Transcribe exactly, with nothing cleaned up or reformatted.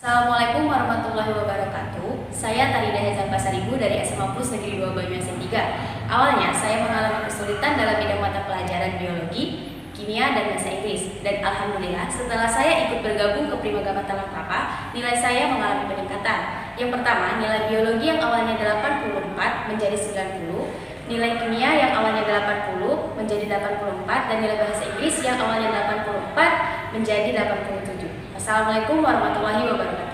Assalamualaikum warahmatullahi wabarakatuh. Saya Tarida Hezan Pasaribu dari S M A Plus Negeri dua Banyuasin tiga. Awalnya saya mengalami kesulitan dalam bidang mata pelajaran biologi, kimia, dan bahasa Inggris. Dan alhamdulillah setelah saya ikut bergabung ke Primagama Talang Prapa, nilai saya mengalami peningkatan. Yang pertama, nilai biologi yang awalnya delapan puluh empat menjadi sembilan puluh, nilai kimia yang awalnya delapan puluh menjadi delapan puluh empat, dan nilai bahasa Inggris yang awalnya delapan puluh empat menjadi delapan puluh tujuh. Assalamualaikum warahmatullahi wabarakatuh.